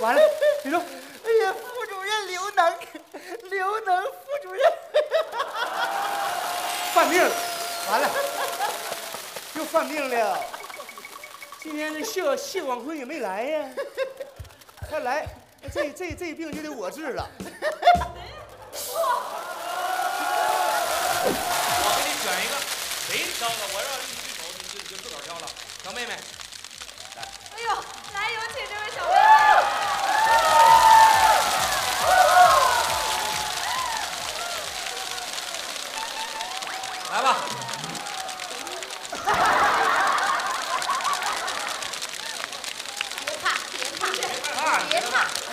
完了，别动！ 哎呀，副主任刘能副主任犯病了，完了，又犯病了。今天这谢广坤也没来呀，他来，这病就得我治了。 我给你选一个，谁挑的？我让你举手，你就自个儿挑了。小妹妹，来。 哎呦，来，有请这位小妹妹。 来吧。 别怕，别怕， 别害怕， 别怕。